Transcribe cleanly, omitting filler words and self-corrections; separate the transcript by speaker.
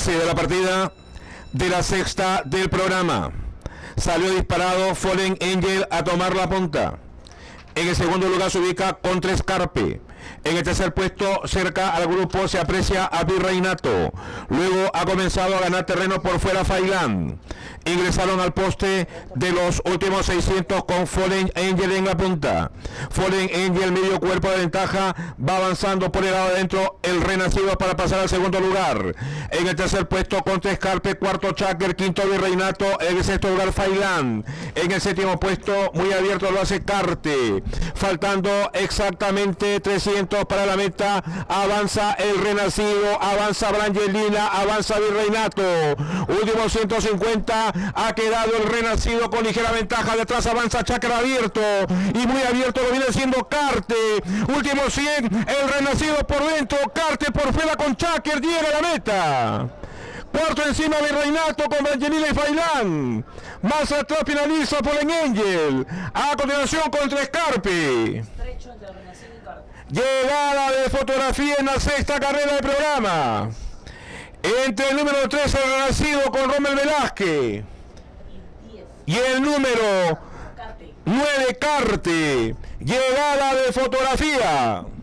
Speaker 1: pase de la partida de la sexta del programa. Salió disparado Fallen Angel a tomar la punta. En el segundo lugar se ubica Contra Escarpe. En el tercer puesto, cerca al grupo, se aprecia a Virreinato. Luego ha comenzado a ganar terreno por fuera Failán. Ingresaron al poste de los últimos 600 con Fallen Angel en la punta. Fallen Angel, medio cuerpo de ventaja, va avanzando por el lado de adentro el Renacido para pasar al segundo lugar. En el tercer puesto, Contra Escarpe, cuarto Chaker, quinto Virreinato, en el sexto lugar Failán. En el séptimo puesto, muy abierto lo hace Carte. Faltando exactamente 300 para la meta, avanza el Renacido, avanza Brangelina, avanza Virreinato. Último 150, ha quedado el Renacido con ligera ventaja. Detrás avanza Chaker abierto y muy abierto lo viene siendo Carte. Último 100, el Renacido por dentro, Carte por fuera con Chaker, llega a la meta. Cuarto encima Virreinato con Brangelina y Failán. Más atrás finaliza Fallen Angel. A continuación Contra Escarpe. Llegada de fotografía en la sexta carrera del programa. Entre el número 3 el Renacido con Rommel Velázquez. Y el número 9 Carte. Llegada de fotografía.